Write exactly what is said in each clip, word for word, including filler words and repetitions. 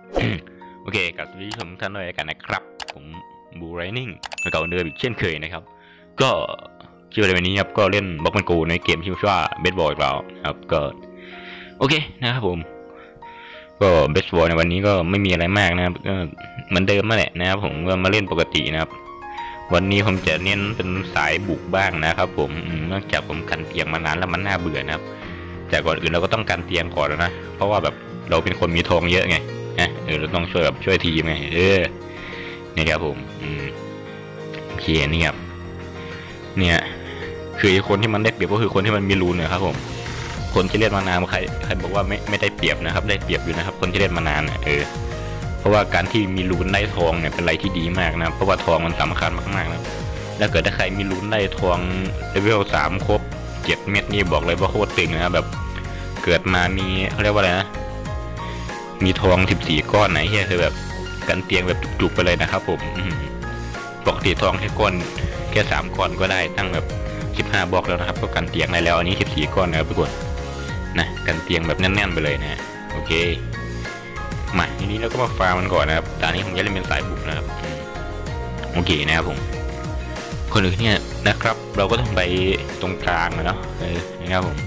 โอเคกับสวัสดีทุกท่านด้วยกันนะครับผมบูไรนิ่งเก่าเดิมอีกเช่นเคยนะครับก็ชื่อในวันนี้ครับก็เล่นบล็อกมันโกในเกมที่ชื่อว่าเบสบอลอีกแล้วครับก็โอเคนะครับผมก็เบสบอลในวันนี้ก็ไม่มีอะไรมากนะครับก็เหมือนเดิมนั่นแหละนะครับผมก็มาเล่นปกตินะครับวันนี้ผมจะเน้นเป็นสายบุกบ้างนะครับผมเนื่องจากผมกันเตียงมานานแล้วมันน่าเบื่อนะครับแต่ก่อนอื่นเราก็ต้องกันเตียงก่อนนะเพราะว่าแบบเราเป็นคนมีทองเยอะไงนะเออเราต้องช่วยแบบช่วยทีมไงเออเนี่ยครับผมอืมโอเคนี่ครับเนี่ยคือคนที่มันได้เปรียบก็คือคนที่มันมีรูนเนี่ยครับผมคนที่เล่นมานานใครใครบอกว่าไม่ไม่ได้เปรียบนะครับได้เปรียบอยู่นะครับคนที่เล่นมานานเนี่ยเออเพราะว่าการที่มีรูนได้ทองเนี่ยเป็นอะไรที่ดีมากนะเพราะว่าทองมันสำคัญมากๆนะถ้าเกิดถ้าใครมีรูนได้ทองเลเวลสามครบเจ็ดเม็ดนี่บอกเลยว่าโคตรตึงนะแบบเกิดมามีเขาเรียกว่าอะไรนะมีทองสิบสี่ก้อนไหนเฮียคือแบบกันเตียงแบบจุกๆไปเลยนะครับผมปกติทองแค่ก้อนแค่สามก้อนก็ได้ตั้งแบบสิบห้าบล็อกแล้วนะครับก็กันเตียงได้แล้วอันนี้สิบสี่ก้อนนะครับทุกคนนะกันเตียงแบบแน่นๆไปเลยนะโอเคมาทีนี้เราก็มาฟาร์มมันก่อนนะครับตอนนี้ผมจะเล่นเป็นสายบุกนะครับโอเคนะครับผมคนอื่นเนี่ยนะครับเราก็ต้องไปตรงกลางนะเนาะเออนะครับผม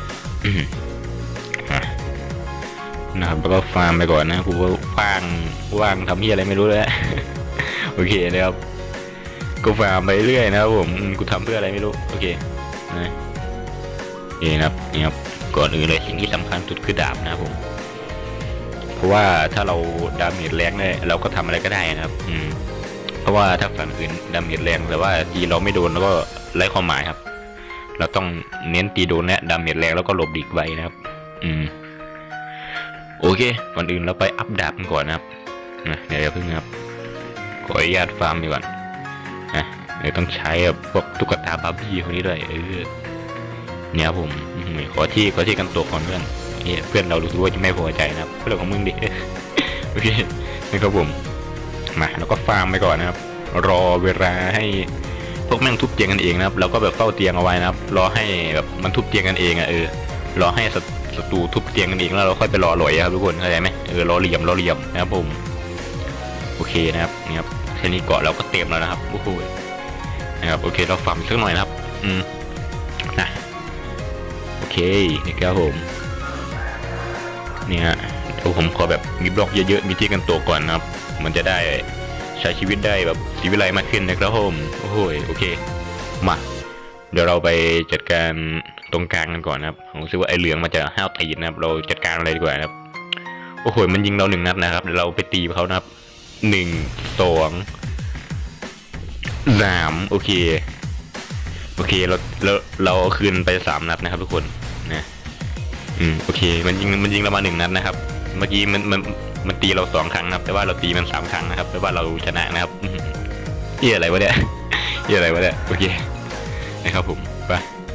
นะครับแล้วก็ฟาร์มไปก่อนนะกูว่าว่างว่างทำที่อะไรไม่รู้เลยโอเคนะครับกูฟาร์มไปเรื่อยนะครับผมกูทำเพื่ออะไรไม่รู้โอเคนะนี่นะครับนี่ครับก่อนอื่นเลยสิ่งที่สำคัญสุดคือดาบนะครับผมเพราะว่าถ้าเราดาเมจแรงเนี่ยเราก็ทำอะไรก็ได้นะครับอืมเพราะว่าถ้าฝั่งอื่นดาเมจแรงแต่ว่าตีเราไม่โดนแล้วก็ไร้ความหมายครับเราต้องเน้นตีโดนและดาเมจแรงแล้วก็หลบดิกไว้นะครับอืมโอเคก่อนอื่นเราไปอัพดาบกันก่อนนะครับนะเดี๋ยวเพิ่งนะครับขออนุญาตฟาร์มดีก่อนนะเดี๋ยวต้องใช้พวกตุ๊กตาบาร์บี้คนนี้ด้วยเออเนี่ยผมขอที่ขอที่กันตัวก่อนเพื่อนเพื่อนเรารู้สึกว่าจะไม่พอใจนะครับเรื่องของมึงดิโอเคนะครับผมมาแล้วก็ฟาร์มไปก่อนนะครับรอเวลาให้พวกแม่งทุบเตียงกันเองนะครับเราก็แบบเฝ้าเตียงเอาไว้นะครับรอให้แบบมันทุบเตียงกันเองอ่ะเออรอให้ศัตรูทุบเตียงกันเองแล้วเราค่อยไปรอหลอยครับทุกคนเข้าใจไหมเออรอเหลี่ยมรอเหลี่ยมนะครับผมโอเคนะครับนี่ครับแค่นี้เกาะเราก็เต็มแล้วนะครับโอ้โหนะครับโอเคเราฟาร์มสักหน่อยนะครับอืมนะโอเคนี่ครับผมเนี่ยเดี๋ยวผมขอแบบมีบล็อกเยอะๆมีที่กันตัวก่อนนะครับมันจะได้ใช้ชีวิตได้แบบชีวิตไรมากขึ้นนะครับผมโอ้โหโอเคมาเดี๋ยวเราไปจัดการตรงกลางกันก่อนนะครับผมรู้สึกว่าไอ้เหลืองมันจะห้าวตีนะครับเราจัดการอะไรดีกว่านะครับโอ้โหมันยิงเราหนึ่งนัดนะครับเดี๋ยวเราไปตีเขานะครับหนึ่งสองสามโอเคโอเคเราเราเราคืนไปสามนัดนะครับทุกคนนะอืมโอเคมันยิงมันยิงเรามาหนึ่งนัดนะครับเมื่อกี้มันมันมันตีเราสองครั้งนะครับแต่ว่าเราตีมันสามครั้งนะครับแต่ว่าเราชนะนะครับเหี้ยอะไรวะเนี่ยเหี้ยอะไรวะเนี่ยโอเคนะครับผมไป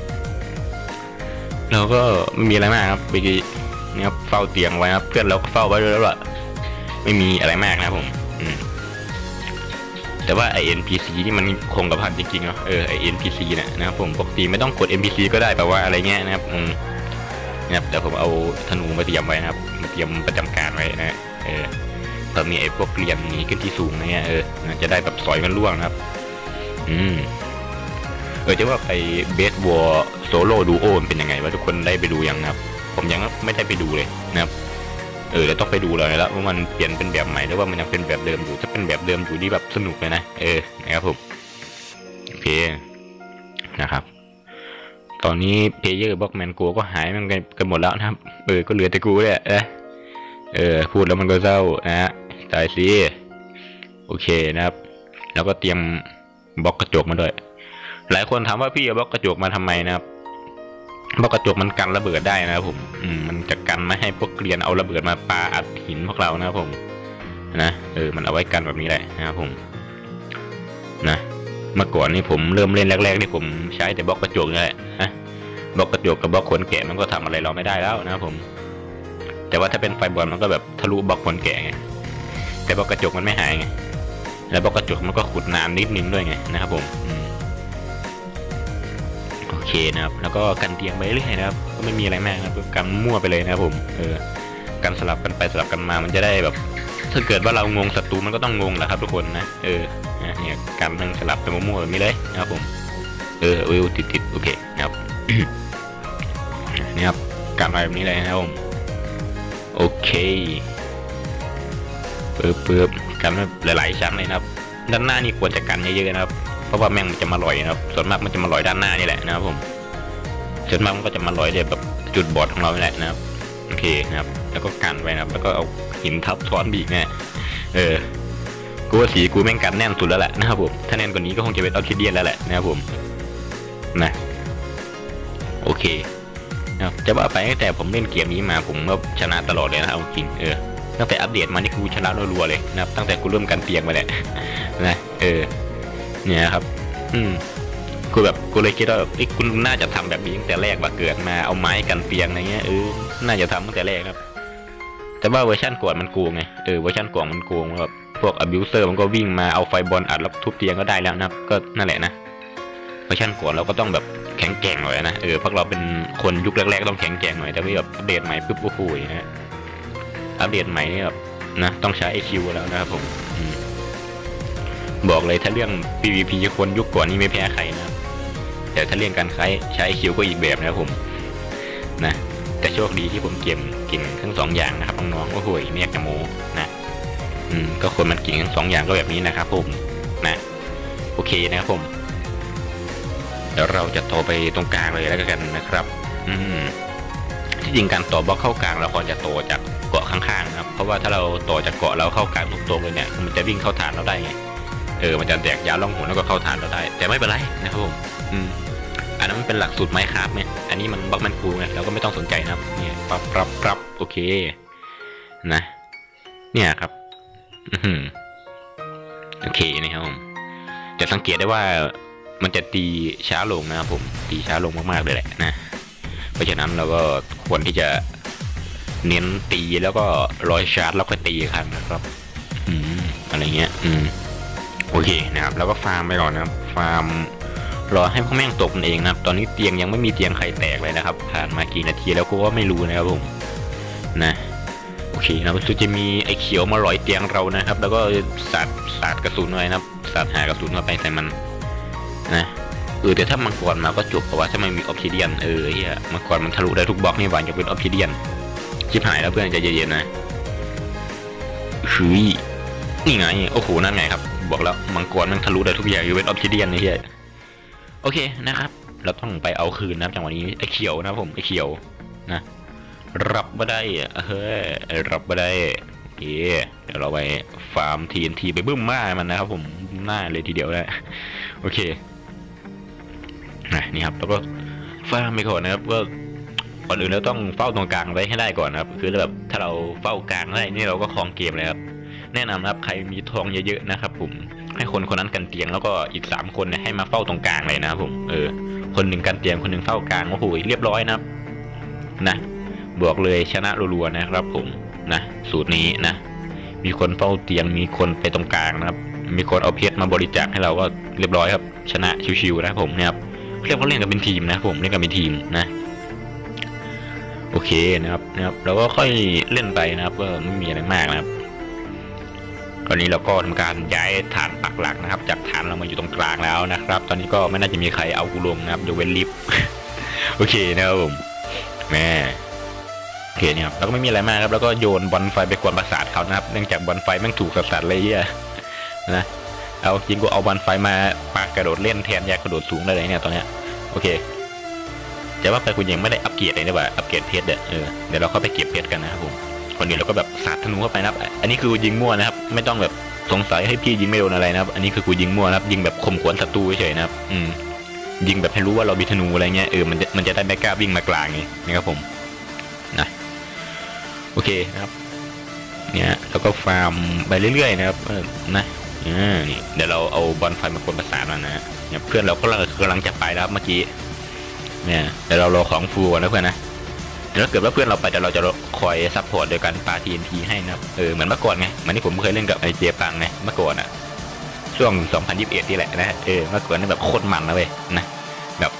เราก็ไม่มีอะไรมากครับเมื่อกี้เนี่ยเฝ้าเตียงไว้ครับเพื่อนเราก็เฝ้าไว้แล้วล่ะไม่มีอะไรมากนะผมอืมแต่ว่าไอ เอ็น พี ซี นี่มันคงกระพันจริงๆเนาะเออไอ เอ็น พี ซี เนี่ยนะครับผมปกติไม่ต้องกด เอ็น พี ซี ก็ได้แบบว่าอะไรเงี้ยนะครับอืมนะครับแต่ผมเอาธนูมาเตรียมไว้นะครับมาเตรียมประจำการไว้นะเออตอนนี้ไอ้พวกเรียนนี้ขึ้นที่สูงเนี่ยเออจะได้แบบสอยมันล่วงนะครับอืมเออจะว่าไอ้เบสวอลโซโล่ดูโอเป็นยังไงวะทุกคนได้ไปดูยังนะครับผมยังไม่ได้ไปดูเลยนะครับเออแล้วต้องไปดูเลยแล้วว่ามันเปลี่ยนเป็นแบบใหม่หรือว่ามันยังเป็นแบบเดิมอยู่ถ้าเป็นแบบเดิมอยู่นี่แบบสนุกเลยนะเออนะครับผมโอเคนะครับตอนนี้เพลเยอร์บล็อกแมนโกก็หายมันกันหมดแล้วนะครับเออก็เหลือแต่กูเนี่ยเออเออพูดแล้วมันก็เศร้านะฮะตายสิโอเคนะครับแล้วก็เตรียมบล็อกกระจกมาด้วยหลายคนถามว่าพี่เอาบล็อกกระจกมาทำไมนะครับบล็อกกระจกมันกันระเบิดได้นะครับผมอืมมันจะกันไม่ให้พวกเกลียนเอาระเบิดมาปาอัดหินพวกเรานะครับผมนะเออมันเอาไว้กันแบบนี้แหละนะครับผมนะเมื่อก่อนนี่ผมเริ่มเล่นแรกๆนี่ผมใช้แต่บล็อกกระจกนี่แหละนะบล็อกกระจกกับบล็อกขนแกะมันก็ทำอะไรเราไม่ได้แล้วนะครับผมแต่ว่าถ้าเป็นไฟบอลมันก็แบบทะลุบล็อกขนแกะไงแต่บล็อกกระจกมันไม่หายไงแล้วบล็อกกระจกมันก็ขุดนานนิดนึงด้วยไงนะครับผมโอเคนะครับแล้วก็กันเตียงไปเรื่อยนะครับก็ไม่มีอะไรมากนะครับกันมั่วไปเลยนะครับผมเออกันสลับกันไปสลับกันมามันจะได้แบบถ้าเกิดว่าเรางงศัตรูมันก็ต้องงงแหละครับทุกคนนะเออเนี่ยการนั่งสลับไปมั่วๆแบบนี้เลยนะครับผมเออวิวติดๆโอเคนะครับ นี่ครับการไปแบบนี้เลยนะครับผมโอเคเปิบเปิบกันหลายๆชั้นเลยนะครับด้านหน้านี่ควรจะกันเยอะๆนะครับเพราะว่าแม่งมันจะมาลอยนะครับส่วนมากมันจะมาลอยด้านหน้านี่แหละนะครับผมส่วนมากมันก็จะมาลอยแบบจุดบอดของเรานี่แหละนะครับโอเคนะครับแล้วก็กันไว้นะครับแล้วก็เอาหินทับซ้อนบีกเนี่ยเออกูว่าสีกูแม่งกันแน่นสุดแล้วแหละนะครับผมถ้าแน่นกว่านี้ก็คงจะเป็นออคิเดียนแล้วแหละนะครับผมนะโอเคนะครับจะว่าไปตั้งแต่ผมเล่นเกมนี้มาผมก็ชนะตลอดเลยนะครับจริงเออตั้งแต่อัปเดตมานี่กูชนะรัวๆเลยนะครับตั้งแต่กูเริ่มกันเตียงมาแหละนะเออเนี่ยครับอืมกูแบบกูเลยคิดว่าแบบกูน่าจะทำแบบนี้ตั้งแต่แรกว่าเกิดมาเอาไม้กันเตียงอะไรเงี้ยเออน่าจะทำตั้งแต่แรกครับแต่ว่าเวอร์ชันก่อนมันโกงไงเออเวอร์ชันก่อนมันโกงแบบพวกอบิวเซอร์มันก็วิ่งมาเอาไฟบอลอัดแล้วทุบเตียงก็ได้แล้วนะครับก็นั่นแหละนะเวอร์ชันก่อนเราก็ต้องแบบแข็งแกร่งหน่อยนะเออพวกเราเป็นคนยุคแรกๆต้องแข็งแกร่งหน่อยแต่ว่าแบบอัปเดตใหม่ปุ๊บโอ้โหนะอัปเดตใหม่นี่แบบนะต้องใช้ ไอ คิว แล้วนะครับผมบอกเลยถ้าเรื่อง พี วี พี คนยุคก่อนนี่ไม่แพ้ใครนะแต่ถ้าเรื่องการใช้ใช้ ไอ คิว ก็อีกแบบนะครับผมนะแต่โชคดีที่ผมเก่งเก่งทั้งสองอย่างนะครับน้องๆโอ้โหไม่อยากจะโม้นะอืมก็คนมันเก่งทั้งสองอย่างก็แบบนี้นะครับผมนะโอเคนะครับผมเดี๋ยวเราจะต่อไปตรงกลางเลยแล้วกันนะครับอืมที่จริงการต่อบล็อกเข้ากลางเราควรจะต่อจากเกาะข้างๆนะครับเพราะว่าถ้าเราต่อจากเกาะเราเข้ากลางตรงๆเลยเนี่ยมันจะวิ่งเข้าฐานเราได้ไงเออมันจะแตกยาวล่องหนแล้วก็เข้าฐานเราได้แต่ไม่เป็นไรนะครับผมอืมอันนั้นมันเป็นหลักสูตรไม้คราฟเนี่ยอันนี้มันบล็อกมันคูไงเราก็ไม่ต้องสนใจนะครับเนี่ยปรับปรับปรับโอเคนะเนี่ยครับอืมโอเคนะครับผมจะสังเกตได้ว่ามันจะตีช้าลงนะครับผมตีช้าลงมากๆเลยแหละนะเพราะฉะนั้นเราก็ควรที่จะเน้นตีแล้วก็ร้อยชาร์จแล้วก็ตีครับนะครับอืมอะไรเงี้ยอืมโอเคนะครับแล้วก็ฟาร์มไปก่อนนะครับฟาร์มรอให้พวกแม่งตกเองนะครับตอนนี้เตียงยังไม่มีเตียงใครแตกเลยนะครับผ่านมากี่นาทีแล้วกูก็ไม่รู้นะครับผมนะโอเคนะมันจะมีไอ้เขียวมาลอยเตียงเรานะครับแล้วก็สาดสาดกระสุนไว้นะครับสาดหากระสุนเข้าไปใส่มันนะเออแต่ถ้ามังกรมาก็จบเพราะว่าถ้าไม่มีออฟซิเดียนเออเฮียมังกรมันทะลุได้ทุกบล็อกนี่หว่าจะเป็นออฟซิเดียนชิบหายแล้วเพื่อนใจเย็นๆนะคือนี่ไงโอ้โหนั่นไงครับบอกแล้วมังกรมันทะลุได้ทุกอย่างอยู่เป็นออฟซิเดียนนี่เฮียโอเคนะครับเราต้องไปเอาคืนนะครับจังหวะนี้ไอ้เขียวนะผมไอ้เขียวนะรับมาได้เฮ้ยรับมาได้โอเคเดี๋ยวเราไปฟาร์ม ที เอ็น ที ไปบึ้มม่ามันนะครับผมหน้าเลยทีเดียวได้โอเคนี่ครับแล้วก็ฟาร์มไปก่อนนะครับก็ก่อนอื่นเราต้องเฝ้าตรงกลางไว้ให้ได้ก่อนนะครับคือแบบถ้าเราเฝ้ากลางได้นี่เราก็ครองเกมเลยครับแนะนำนะครับใครมีทองเยอะๆนะครับผมให้คนคนนั้นกันเตียงแล้วก็อีกสามคนเนี่ยให้มาเฝ้าตรงกลางเลยนะครับผมเออคนหนึ่งกันเตียงคนหนึ่งเฝ้ากลางโอ้โหเรียบร้อยนะครับนะบอกเลยชนะรัวๆนะครับผมนะสูตรนี้นะมีคนเฝ้าเตียงมีคนไปตรงกลางนะครับมีคนเอาเพชรมาบริจาคให้เราก็เรียบร้อยครับชนะชิวๆนะครับผมเนี่ยครับเรียกว่าเล่นกันเป็นทีมนะผมเล่นกันเป็นทีมนะโอเคนะครับนะครับเราก็ค่อยเล่นไปนะครับก็ไม่มีอะไรมากนะครับตอนนี้เราก็ทำการย้ายฐานปักหลักนะครับจากฐานเรามาอยู่ตรงกลางแล้วนะครับตอนนี้ก็ไม่น่าจะมีใครเอากูลงนะครับยกเว้นลิฟต์ โอเคนะครับผมแม่โอเคเนี่ยครับแล้วก็ไม่มีอะไรมากครับแล้วก็โยนบอลไฟไปกวนประสาทเขานะครับเนื่องจากบอลไฟแม่งถูกสัตว์เลยเหี้ยนะเอาจริงกูเอาบอลไฟมาปากกระโดดเล่นแทนยากระโดดสูงได้เลยเนี่ยตอนเนี้ยโอเคแต่ว่าไปกูยังไม่ได้อัปเกรดเลยนะว่าอัปเกรดเพชรเออเดี๋ยวเราเข้าไปเก็บเพชรกันนะครับผมคนนี้เราก็แบบสาดธนูเข้าไปนะครับอันนี้คือยิงมั่วนะครับไม่ต้องแบบสงสัยให้พี่ยิงไม่โดนอะไรนะครับอันนี้คือกูยิงมั่วนะครับยิงแบบข่มขวัญศัตรูเฉยๆนะครับอืมยิงแบบให้รู้ว่าเรามีธนูอะไรเงี้ยเออมันจะมันจะได้ไม่กล้าวิ่งมากลางไงนะครับผมนะโอเคนะครับเนี่ยแล้วก็ฟาร์มไปเรื่อยๆนะครับนะอ่านี่เดี๋ยวเราเอาบอลไฟมากดประสานมันนะเนี่ยเพื่อนเราก็กำลังจะไปแล้วเมื่อกี้เนี่ยเดี๋ยวเรารอของฟูก่อนนะเพื่อนนะถ้าเกิดว่าเพื่อนเราไปเดี๋ยวเราจะคอยซัพพอร์ตโดยการปา ที เอ็น ที ให้นะครับเออเหมือนเมื่อก่อนไงเหมือนที่ผมเคยเล่นกับไอเจปังไงเมื่อก่อนอ่ะช่วงสองพันยี่สิบเอ็ดนี่แหละนะเออเมื่อก่อนนี่แบบโคตรมันนะเว้ยนะแบบ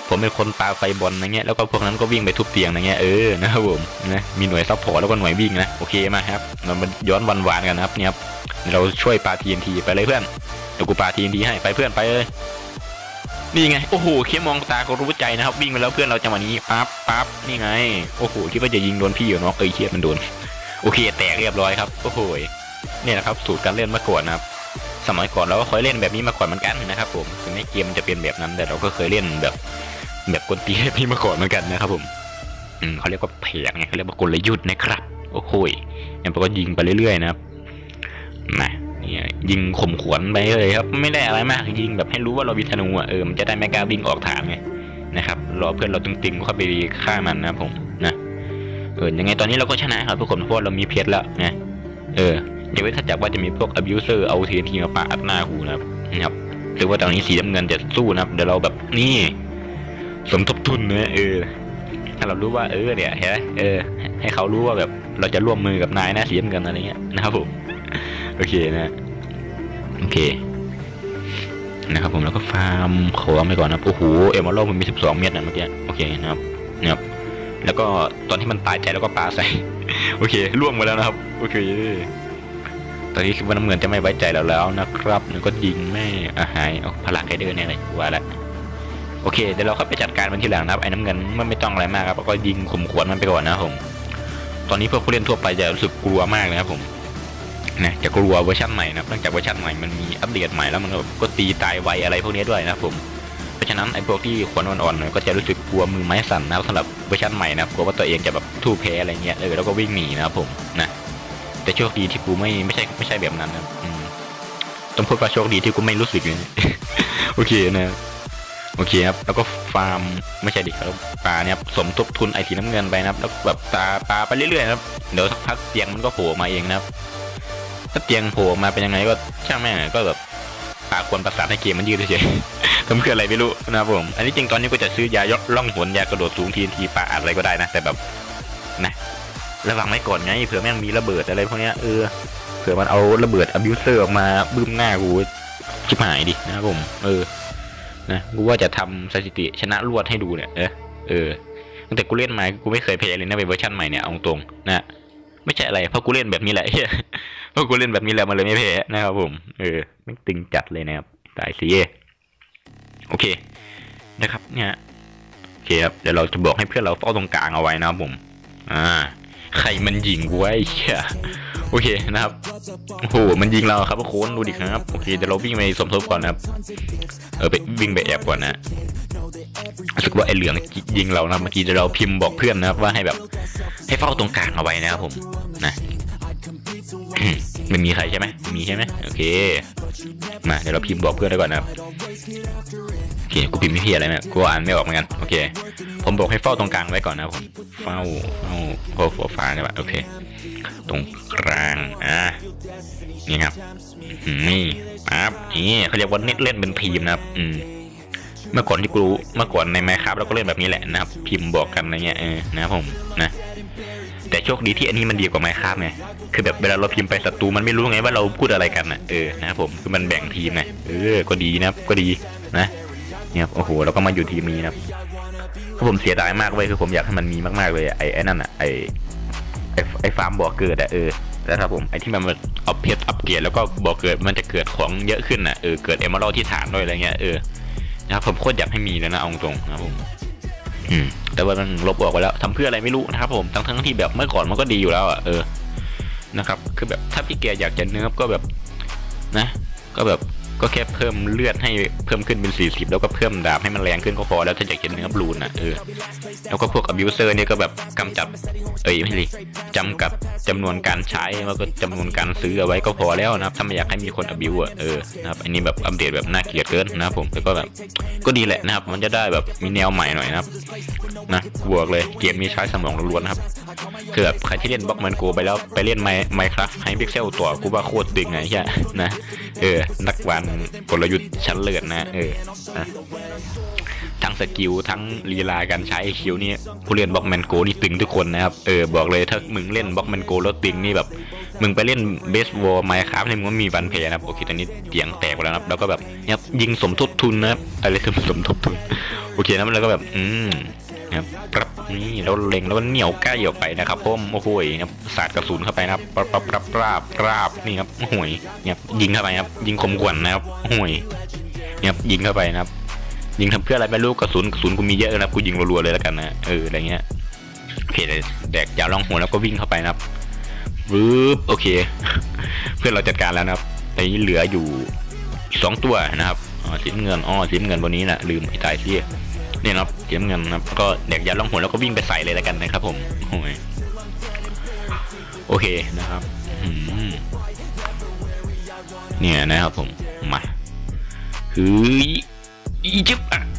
ผมเป็นคนปาไฟบอลอะไรเงี้ยแล้วก็พวกนั้นก็วิ่งไปทุบเตียงอะไรเงี้ยเออนะครับผมนะมีหน่วยซัพพอร์ตแล้วก็หน่วยวิ่งนะโอเคมาครับเรามาย้อนวันวานกันนะครับเนี่ยครับเราช่วยปา ที เอ็น ที ไปเลยเพื่อนเดี๋ยวกูปา ที เอ็น ที ให้ไปเพื่อนไปเลยนี่ไงโอ้โหแค่มองตาก็รู้ใจนะครับวิ่งไปแล้วเพื่อนเราจังหวะนี้ปั๊บปั๊บนี่ไงโอ้โหคิดว่าจะยิงโดนพี่อยู่เนาะเอ้ยเคียมันโดนโอเคแตกเรียบร้อยครับโอ้โหเนี่ยนะครับสูตรการเล่นมาก่อนนะครับสมัยก่อนเราก็เคยเล่นแบบนี้มาก่อนเหมือนกันนะครับผมถึงในเกมจะเป็นแบบนั้นแต่เราก็เคยเล่นแบบแบบกลตีแบบนี้มาก่อนเหมือนกันนะครับผมอืมเขาเรียกว่าแผนไงเขาเรียกว่ากลยุทธ์นะครับโอ้โหอย่างเราก็ยิงไปเรื่อยๆนะครับมายิงข่มขวัญไปเลยครับไม่ได้อะไรมากยิงแบบให้รู้ว่าเรามีธนูอ่ะเออมันจะได้ไม่กล้าวิ่งออกฐานไงนะครับรอเพื่อนเราตึงๆเข้าไปฆ่ามันนะผมนะเออยังไงตอนนี้เราก็ชนะครับทุกคนเพราะเรามีเพชรแล้วนะเอออย่าไว้ถ้าจากว่าจะมีพวก abuser เอา ที เอ็น ที มาปาอัดหน้ากูนะครับนะครับหรือว่าตอนนี้สีน้ำเงินจะสู้นะครับเดี๋ยวเราแบบนี่สมทบทุนนะเออถ้าเรารู้ว่าเออเนี่ยเห็นไหมเออให้เขารู้ว่าแบบเราจะร่วมมือกับนายนะสีน้ำเงินอะไรเงี้ยนะครับผมโอเคนะโอเคนะครับผมแล้วก็ฟาร์มของไปก่อนนะโอ้โหเอมอลโลมันมีสิบสองเม็ดนะเมื่อกี้โอเคนะครับนะครับแล้วก็ตอนที่มันตายใจแล้วก็ปาใส่โอเคล่วงมาแล้วนะครับโอเคตอนนี้คือว่าน้ำเงินจะไม่ไว้ใจเราแล้วนะครับแล้วก็ยิงแม่อาหายเอาพลังไกเดอร์เนี่ยเลยว่าแล้วโอเคเดี๋ยวเราเข้าไปจัดการมันทีหลังนะครับไอ้น้ำเงินมันไม่ต้องอะไรมากครับก็ยิงข่มขวัญมันไปก่อนนะผมตอนนี้พวกผู้เล่นทั่วไปจะรู้สึกกลัวมากนะครับผมนะจะกลัวเวอร์ชันใหม่นะเนื่องจากเวอร์ชันใหม่มันมีอัปเดตใหม่แล้วมันก็ตีตายไวอะไรพวกนี้ด้วยนะผมเพราะฉะนั้นไอ้พวกที่ขวัญอ่อนๆหน่อยก็จะรู้สึกกลัวมือไม้สั่นนะสำหรับเวอร์ชันใหม่นะกลัวว่าตัวเองจะแบบทู่แพ้อะไรเงี้ยเออแล้วก็วิ่งหนีนะครับผมนะแต่โชคดีที่กูไม่ไม่ใช่ไม่ใช่แบบนั้นนะต้องพูดว่าโชคดีที่กูไม่รู้สึกเลย โอเคนะโอเคครับแล้วก็ฟาร์มไม่ใช่ดิครับปลาเนี่ยสมทบทุนไอทีน้ำเงินไปนะครับแล้วแบบปลาปลาไปเรื่อยๆนะครับเดี๋ยวสักพักเตียงมันก็โผล่มาเองนะครับถ้าเตียงโผล่มาเป็นยังไงก็ช่างแม่งก็แบบปลาควรประสานให้เกมมันยืดเฉยๆทำคืออะไรไม่รู้นะครับผมอันนี้จริงตอนนี้ก็จะซื้อยายกล่องหนยากระโดดสูงทีนทีปลาอะไรก็ได้นะแต่แบบนะระวังไว้ก่อนไงเผื่อแม่งมีระเบิดอะไรพวกนี้เออเผื่อมันเอาระเบิดอบิวเซอร์ออกมาบึ้มหน้ากูชิบหายดินะครับผมเออนะกูว่าจะทำสถิติชนะรวดให้ดูเนี่ยเออเออตั้งแต่กูเล่นมากูไม่เคยแพ้เลยนะในเวอร์ชันใหม่เนี่ยเอาตรงนะไม่ใช่อะไรเพราะกูเล่นแบบนี้แหละเพราะกูเล่นแบบนี้แหละมันเลยไม่แพ้นะครับผมเออไม่ตึงจัดเลยนะครับตายสิโอเคนะครับเนี่ยโอเคครับเดี๋ยวเราจะบอกให้เพื่อนเราเฝ้าตรงกลางเอาไว้นะครับผมอ่าใครมันยิงกูไว้เชี่ยโอเคนะครับโอ้โหมันยิงเราครับโค้นดูดิครับโอเคเดี๋ยวเราวิ่งไปสมทบก่อนนะครับเออไปวิ่งไปแอบก่อนนะรู้สึกว่าไอเหลืองยิงเรานะเมื่อกี้เราพิมพ์บอกเพื่อนนะครับว่าให้แบบให้เฝ้าตรงกลางเอาไว้นะครับผมนะไม่มีใครใช่ไหมมีใช่ไหมโอเคมาเดี๋ยวเราพิมพ์บอกเพื่อนได้ก่อนนะครับโอเคกูพิมพ์ไม่เพี้ยอะไรนะกูอ่านไม่ออกเหมือนกันโอเคผมบอกให้เฝ้าตรงกลางไว้ก่อนนะผมเฝ้าเฝ้าเฝ้าหัวฟ้าใช่ปะโอเคตรงกลางอ่ะนี่ครับนี่ครับนี่เขาเรียกว่าเน็ตเล่นเป็นทีมนะครับอืมเมื่อก่อนที่กูเมื่อก่อนใน Minecraft เราก็เล่นแบบนี้แหละนะครับพิมพ์บอกกันอะไรเงี้ยเออนะครับผมนะแต่โชคดีที่อันนี้มันดีกว่า Minecraft ไงคือแบบเวลาเราพิมพ์ไปศัตรูมันไม่รู้ไงว่าเราพูดอะไรกันนะเออนะครับผมคือมันแบ่งทีมไงเออก็ดีนะครับก็ดีนะเนี่ยโอ้โหเราก็มาอยู่ทีมนี้นะครับผมเสียดายมากเลยคือผมอยากให้มันมีมากๆเลยไอ้ไอ้นั่นอ่ะไอ้ไอ้ไอ้ฟาร์มบ่อเกิดอ่ะเออแล้วครับผมไอ้ที่มันเอาเพชรอัปเกรดแล้วก็บ่อเกิดมันจะเกิดของเยอะขึ้นอ่ะเออเกิดเอมเมอรัลที่ฐานด้วยอะไรเงี้ยเออนะครับผมโคตรอยากให้มีแล้วนะเอาตรงนะครับผมอืมแต่ว่ามันลบออกไปแล้วทำเพื่ออะไรไม่รู้นะครับผมทั้งทั้งที่แบบเมื่อก่อนมันก็ดีอยู่แล้วอ่ะเออนะครับคือแบบถ้าพี่แกอยากจะเนิร์ฟก็แบบนะก็แบบก็แค่เพิ่มเลือดให้เพิ่มขึ้นเป็นสี่สิบแล้วก็เพิ่มดาบให้มันแรงขึ้นก็พอแล้วถ้าอยากจะเนิร์ฟรูนอ่ะเออแล้วก็พวกอบิวเซอร์เนี่ยก็แบบกำจัดเอ้ยไม่ใช่จำกัดจำนวนการใช้แล้วก็จำนวนการซื้อเอาไว้ก็พอแล้วนะครับถ้าไม่อยากให้มีคนอบิวอ่ะเออนะครับอันนี้แบบอัปเดตแบบน่าเกลียดเกินนะครับผมแต่ก็แบบก็ดีแหละนะครับมันจะได้แบบมีแนวใหม่หน่อยนะครับนะบวกเลยเกมนี้ใช้สมองล้วนๆนะครับคือแบบใครที่เล่นบล็อกมันโกไปแล้วไปเล่นไมไมค์ครับให้พิกเซลตัวกูว่าโคตรตึงไงใช่นะเออนักวันกลยุทธ์ชั้นเลิศนะเออนะทั้งสกิลทั้งลีลาการใช้คิวนี่ผู้เล่นบล็อกแมนโกนี่ตึงทุกคนนะครับเออบอกเลยถ้ามึงเล่นบล็อกแมนโกแล้วตึงนี่แบบมึงไปเล่นเบสบอลไมค์ครับนี่มึงก็มีวันเพย์นะครับโอเคตอนนี้เตียงแตกแล้วนะครับแล้วก็แบบเนี่ยยิงสมทบทุนนะครับอะไรคือสมทบทุนโออเคนะแล้วก็แบบอืมนะครับปรับนี่แล้วเล็งแล้วก็เหนียวใกล้ออกไปนะครับผมโอ้โหนะครับสาดกระสุนเข้าไปนะครับปรับปรับปรับปรับปรับนี่ครับโอ้โหเนี่ยยิงเข้าไปครับยิงคมกวนนะครับโอ้โหเนี่ยยิงเข้าไปนะครับยิงทำเพื่ออะไรไม่รู้กระสุนกระสุนกูมีเยอะนะกูยิงรัวๆเลยแล้วกันนะเอออะไรเงี้ยโอเคแดกยาล่องหัวแล้วก็วิ่งเข้าไปนะครับปึ๊บโอเค เพื่อนเราจัดการแล้วนะครับตอนนี้เหลืออยู่สองตัวนะครับอ๋อสีเงินอ๋อสีเงินบนนี้นะลืมไอ้ตายที่เนี่ยนะครับสีเงินนะครับก็แดกยาล่องหัวแล้วก็วิ่งไปใส่เลยแล้วกันนะครับผมโอ้ยโอเคนะครับเนี่ยนะครับผมมาคืออีจิ๊บอ่ะ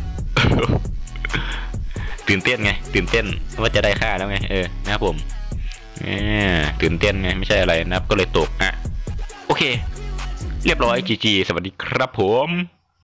ตื่นเต้นไงตื่นเต้นว่าจะได้ค่าแล้วไงเออนะครับผมตื่นเต้นไงไม่ใช่อะไรนะครับก็เลยตกอ่ะโอเคเรียบร้อยจีจีสวัสดีครับผม